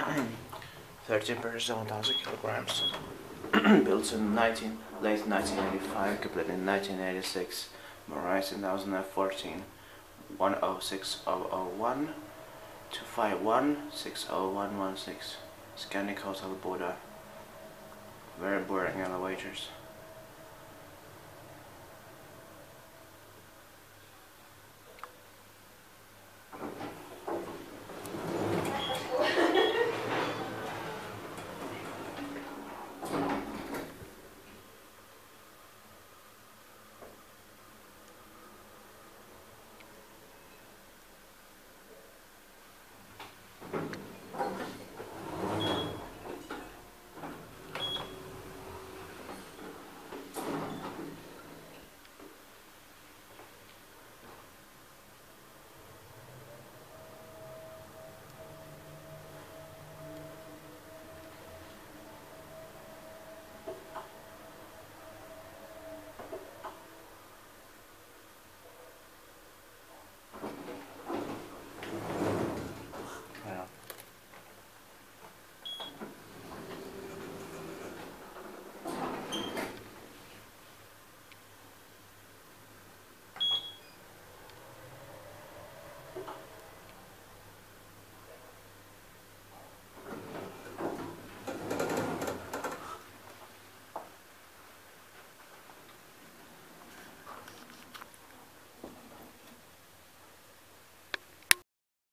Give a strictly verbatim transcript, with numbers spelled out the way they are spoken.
thirteen percent, one thousand kilograms. Built in nineteen, late nineteen eighty-five, completed in nineteen eighty-six, motorized in two thousand fourteen. one oh six thousand one, two five one, six oh one one six. Scenic Hotel Buda. Very boring elevators.